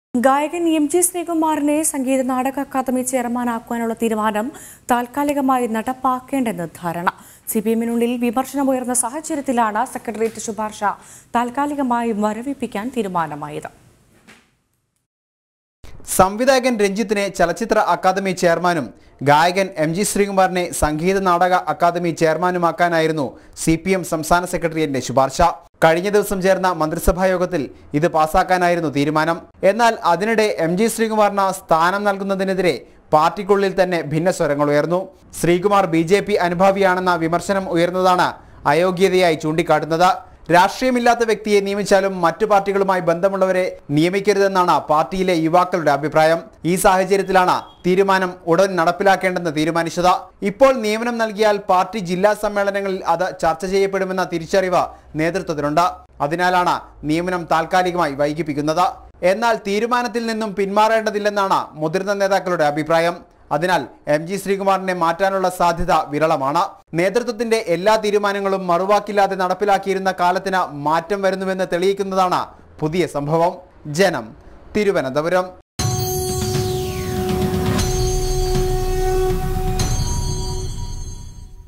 ഗായകൻ MG. ശ്രീകുമാറിനെ Sangeetha Nataka academy ചെയർമാനാക്കാനുള്ള തീരുമാനം താൽക്കാലികമായി നടപ്പാക്കേണ്ടെന്ന് ധാരണ. Cpm-നുള്ളിൽ വിമർശനമുയർന്ന സാഹചര്യത്തിലാണ് സെക്രട്ടേറിയറ്റ് ശുപാർശ താൽക്കാലികമായി മരവിപ്പിക്കാൻ തീരുമാനമായത്. സംവിധായകൻ രഞ്ജിത്തിനെ ചലച്ചിത്ര അക്കാദമി ചെയർമാനും ഗായകൻ MG. ശ്രീകുമാറിനെ Sangeetha Nataka academy ചെയർമാനുമാക്കാനായിരുന്നു Cpm സംസ്ഥാന സെക്രട്ടേറിയറ്റിന്റെ ശുപാർശ. കഴിഞ്ഞ ദിവസം ചേർന്ന മന്ത്രിസഭാ യോഗത്തിൽ ഇത് പാസാക്കാനായിരുന്നു തീരുമാനം. എന്നാൽ അതിനിടെ എം.ജി. ശ്രീകുമാറിന് സ്ഥാനം നൽകുന്നതിനെതിരെ പാർട്ടിക്കുള്ളിൽ തന്നെ ഭിന്നസ്വരങ്ങൾ ഉയർന്നു. ശ്രീകുമാർ BJP അനുഭാവിയാണെന്ന വിമർശനം ഉയർന്നതാണ് അയോഗ്യതയായി ചൂണ്ടിക്കാട്ടുന്നത്. രാഷ്ട്രീയമില്ലാത്ത വ്യക്തിയെ നിയമിച്ചാലും മറ്റു പാർട്ടികളുമായി ബന്ധമുള്ളവരെ നിയമിക്കരുതെന്നാണ് പാർട്ടിയിലെ യുവാക്കളുടെ അഭിപ്രായം. ഈ സാഹചര്യത്തിലാണ് തീരുമാനം ഉടൻ നടപ്പിലാക്കേണ്ടെന്ന് തീരുമാനിച്ചത്. ഇപ്പോൾ നിയമനം നൽകിയാൽ പാർട്ടി ജില്ലാ സമ്മേളനങ്ങളിൽ അത് ചർച്ച ചെയ്യപ്പെടുമെന്ന തിരിച്ചറിവ് നേതൃത്വത്തിനുണ്ട്. അതിനാലാണ് നിയമനം താൽക്കാലികമായി വൈകിപ്പിക്കുന്നത്. എന്നാൽ തീരുമാനത്തിൽ നിന്നും പിന്മാറേണ്ടതില്ലെന്നാണ് മുതിർന്ന നേതാക്കളുടെ അഭിപ്രായം. അതിനാൽ എം.ജി. ശ്രീകുമാറിനെ മാറ്റാനുള്ള സാധ്യത വിരളമാണ്. നേതൃത്വത്തിന്റെ എല്ലാ തീരുമാനങ്ങളും മറുവാക്കില്ലാതെ നടപ്പിലാക്കിയിരുന്ന കാലത്തിന് മാറ്റം വരുന്നുവെന്ന് തെളിയിക്കുന്നതാണ് പുതിയ സംഭവം. ജനം, തിരുവനന്തപുരം.